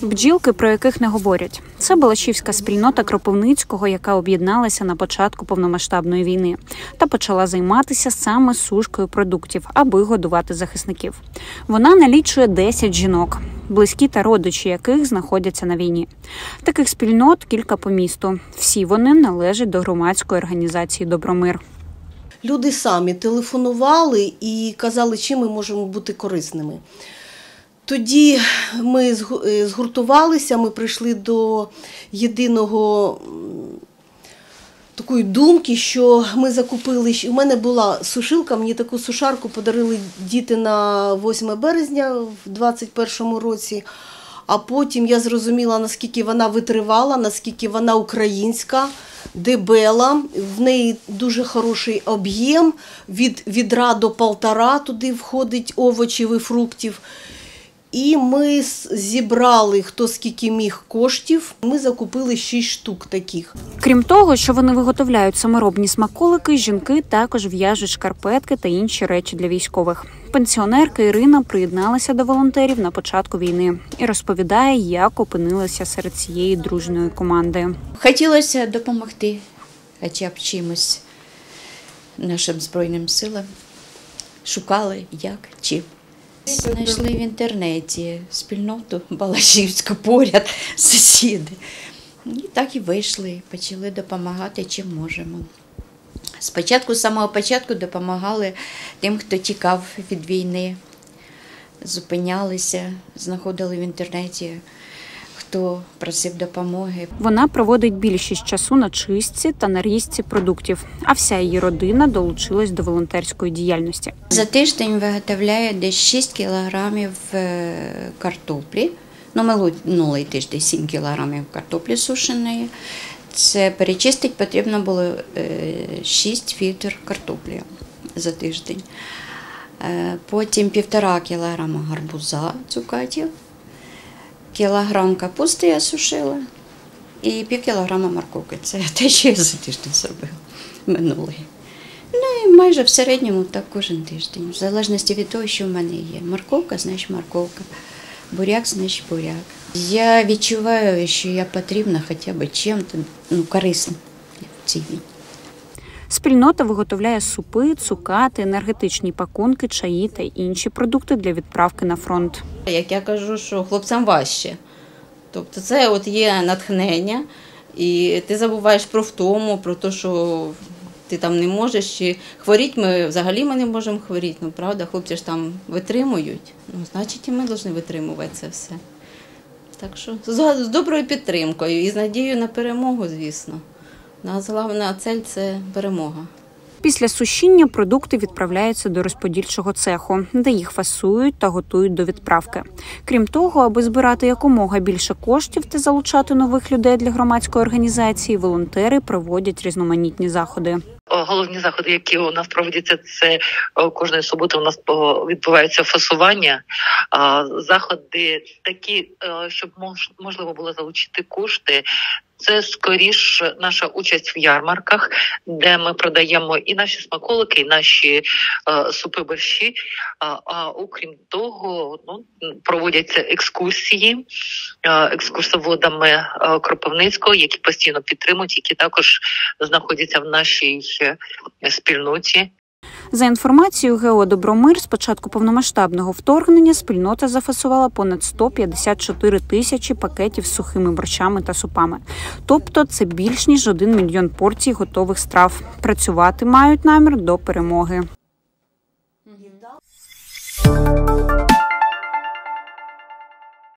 Бджілки, про яких не говорять. Це балашівська спільнота Кропивницького, яка об'єдналася на початку повномасштабної війни та почала займатися саме сушкою продуктів, аби годувати захисників. Вона налічує 10 жінок, близькі та родичі яких знаходяться на війні. Таких спільнот кілька по місту. Всі вони належать до громадської організації «Добромир». Люди самі телефонували і казали, чим ми можемо бути корисними. Тоді ми згуртувалися, ми прийшли до єдиного такої думки, що ми закупили, у мене була сушилка, мені таку сушарку подарили діти на 8 березня в 2021 році, а потім я зрозуміла, наскільки вона витривала, наскільки вона українська, дебела, в неї дуже хороший об'єм, від відра до 1,5 туди входить овочів і фруктів. І ми зібрали, хто скільки міг коштів, ми закупили 6 штук таких. Крім того, що вони виготовляють саморобні смаколики, жінки також в'яжуть шкарпетки та інші речі для військових. Пенсіонерка Ірина приєдналася до волонтерів на початку війни і розповідає, як опинилася серед цієї дружної команди. Хотілося допомогти хоча б чимось нашим Збройним силам. Шукали, як, чим. Знайшли в інтернеті спільноту балашівську, поряд, сусіди. І так і вийшли, почали допомагати, чим можемо. Спочатку, з самого початку допомагали тим, хто тікав від війни, зупинялися, знаходили в інтернеті, хто просив допомоги. Вона проводить більшість часу на чистці та нарізці продуктів, а вся її родина долучилась до волонтерської діяльності. За тиждень виготовляє десь 6 кілограмів картоплі. Минулий тиждень 7 кілограмів картоплі сушеної. Це перечистити потрібно було 6 відер картоплі за тиждень. Потім 1,5 кілограма гарбуза, цукатів. Кілограм капусти я сушила і 0,5 кілограма морковки. Це те, що я за тиждень зробила минулий. І майже в середньому так кожен тиждень. В залежності від того, що в мене є. Морковка, значить морковка. Буряк, значить буряк. Я відчуваю, що я потрібна хоча б чим-то корисним в цій війні. Спільнота виготовляє супи, цукати, енергетичні пакунки, чаї та інші продукти для відправки на фронт. Як я кажу, що хлопцям важче. Тобто це от є натхнення, і ти забуваєш про втому, про те, що ти там не можеш. І хворіти ми не можемо хворіти, правда? Хлопці ж там витримують, значить і ми повинні витримувати це все. Так що з доброю підтримкою і з надією на перемогу, звісно. Головна ціль – це перемога. Після сушіння продукти відправляються до розподільчого цеху, де їх фасують та готують до відправки. Крім того, аби збирати якомога більше коштів та залучати нових людей для громадської організації, волонтери проводять різноманітні заходи. Головні заходи, які у нас проводяться, це кожної суботи у нас відбувається фасування. Заходи такі, щоб можливо було залучити кошти. Це скоріш наша участь в ярмарках, де ми продаємо і наші смаколики, і наші супи-борщі. А окрім того, проводяться екскурсії екскурсоводами Кропивницького, які постійно підтримують, які також знаходяться в нашій спільноті. За інформацією ГО «Добромир», з початку повномасштабного вторгнення спільнота зафасувала понад 154 тисячі пакетів з сухими борщами та супами. Тобто це більш ніж 1 мільйон порцій готових страв. Працювати мають намір до перемоги.